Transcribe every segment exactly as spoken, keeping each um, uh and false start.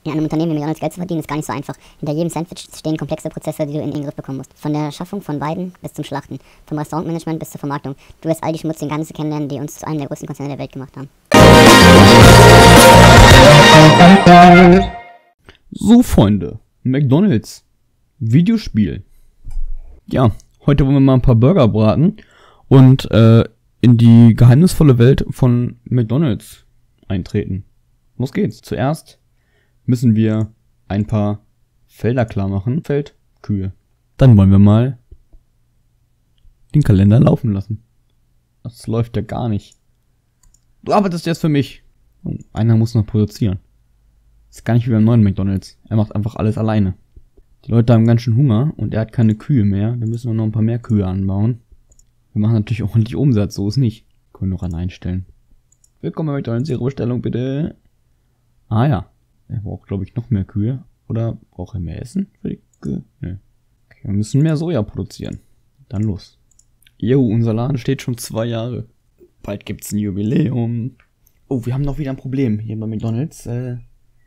In einem Unternehmen wie McDonald's Geld zu verdienen, ist gar nicht so einfach. Hinter jedem Sandwich stehen komplexe Prozesse, die du in den Griff bekommen musst. Von der Schaffung von Weiden bis zum Schlachten. Vom Restaurantmanagement bis zur Vermarktung. Du wirst all die schmutzigen Geheimnisse kennenlernen, die uns zu einem der größten Konzerne der Welt gemacht haben. So, Freunde. McDonald's. Videospiel. Ja, heute wollen wir mal ein paar Burger braten und äh, in die geheimnisvolle Welt von McDonald's eintreten. Los geht's. Zuerst müssen wir ein paar Felder klar machen. Feld, Kühe. Dann wollen wir mal den Kalender laufen lassen. Das läuft ja gar nicht. Du arbeitest jetzt für mich. Oh, einer muss noch produzieren. Ist gar nicht wie beim neuen McDonald's. Er macht einfach alles alleine. Die Leute haben ganz schön Hunger und er hat keine Kühe mehr. Da müssen wir noch ein paar mehr Kühe anbauen. Wir machen natürlich auch ordentlich Umsatz, so ist nicht. Können wir noch an einstellen. Willkommen bei McDonald's, Ihre Bestellung bitte. Ah ja. Er braucht, glaube ich, noch mehr Kühe. Oder braucht er mehr Essen für die Kühe? Nee. Okay, wir müssen mehr Soja produzieren. Dann los. Jo, unser Laden steht schon zwei Jahre. Bald gibt's ein Jubiläum. Oh, wir haben noch wieder ein Problem hier bei McDonald's. Äh,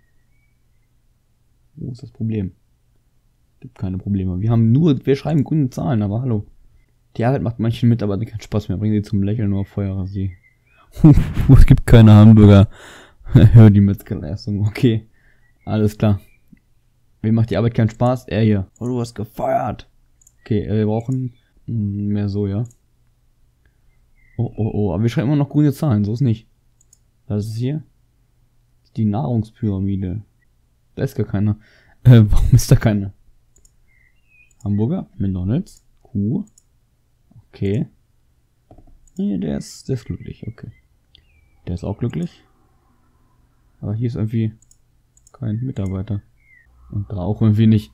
wo ist das Problem? Gibt keine Probleme. Wir haben nur, wir schreiben gute Zahlen, aber hallo. Die Arbeit macht manchen Mitarbeitern keinen Spaß mehr. Bringen sie zum Lächeln nur auf Feuerrasier. Es gibt keine Hamburger. Hör die Metzgerleistung. Okay. Alles klar. Wem macht die Arbeit keinen Spaß? Er hier. Oh, du hast gefeuert. Okay, wir brauchen mehr Soja. Oh, oh, oh. Aber wir schreiben immer noch grüne Zahlen. So ist nicht. Was ist hier? Die Nahrungspyramide. Da ist gar keiner. Äh, warum ist da keiner? Hamburger? McDonald's? Kuh? Okay. Nee, der ist, der ist glücklich. Okay. Der ist auch glücklich. Aber hier ist irgendwie kein Mitarbeiter. Und da auch irgendwie nicht.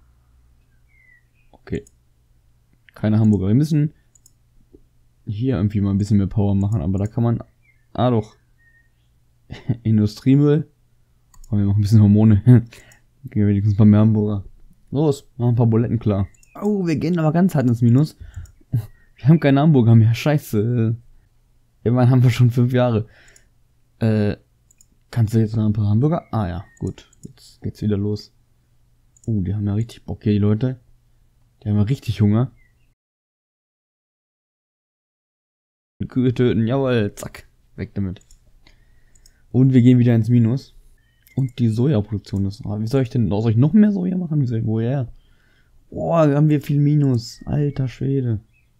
Okay. Keine Hamburger. Wir müssen hier irgendwie mal ein bisschen mehr Power machen, aber da kann man... Ah doch. Industriemüll. Und wir machen ein bisschen Hormone. Gehen wir wenigstens ein paar mehr Hamburger. Los, machen ein paar Buletten klar. Oh, wir gehen aber ganz hart ins Minus. Wir haben keine Hamburger mehr. Scheiße. Immerhin haben wir schon fünf Jahre. Äh, kannst du jetzt noch ein paar Hamburger? Ah ja, gut. Jetzt geht's wieder los. Oh, die haben ja richtig Bock hier, die Leute. Die haben ja richtig Hunger. Kühe töten, jawohl, zack. Weg damit. Und wir gehen wieder ins Minus. Und die Sojaproduktion ist... Wie soll ich denn... Soll ich noch mehr Soja machen? Wie soll ich... Woher? Boah, da haben wir viel Minus. Alter Schwede.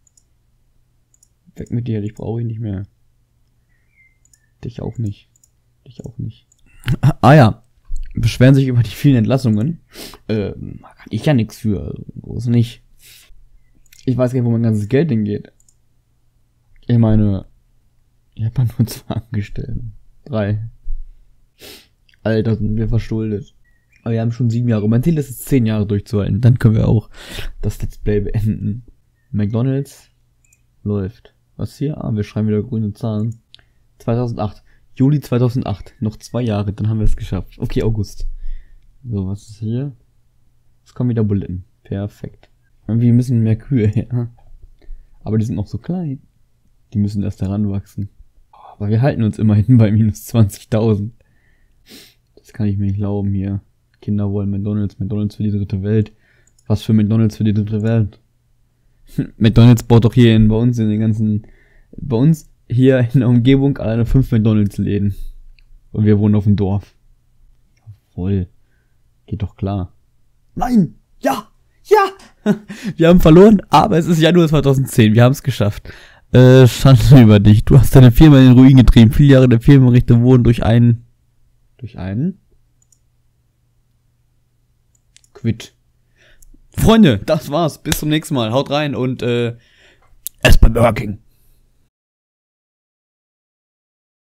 Weg mit dir, dich brauche ich nicht mehr. Dich auch nicht. Dich auch nicht. Ah ja. Beschweren sich über die vielen Entlassungen. Äh, kann ich ja nichts für. So ist nicht. Ich weiß gar nicht, wo mein ganzes Geld hingeht. Ich meine... Ich habe nur zwei Angestellte. Drei. Alter, sind wir verschuldet. Aber wir haben schon sieben Jahre. Mein Ziel ist es, zehn Jahre durchzuhalten. Dann können wir auch das Let's Play beenden. McDonald's läuft. Was hier? Ah, wir schreiben wieder grüne Zahlen. zweitausendacht. Juli zweitausendacht. Noch zwei Jahre, dann haben wir es geschafft. Okay, August. So, was ist hier? Es kommen wieder Buletten. Perfekt. Wir müssen mehr Kühe her. Aber die sind noch so klein. Die müssen erst heranwachsen. Aber wir halten uns immerhin bei minus zwanzigtausend. Das kann ich mir nicht glauben hier. Kinder wollen McDonald's, McDonald's für die dritte Welt. Was für McDonald's für die dritte Welt? McDonald's baut doch hier in, bei uns in den ganzen, bei uns hier in der Umgebung alleine fünf McDonald's-Läden. Und wir wohnen auf dem Dorf. Jawohl. Geht doch klar. Nein! Ja! Ja! Wir haben verloren, aber es ist Januar zweitausendzehn. Wir haben es geschafft. Äh, Schande über dich. Du hast deine Firma in den Ruin getrieben. Viele Jahre der Firmenrechte wurden durch einen... Durch einen? Quit. Freunde, das war's. Bis zum nächsten Mal. Haut rein und äh, erst bei Burger King.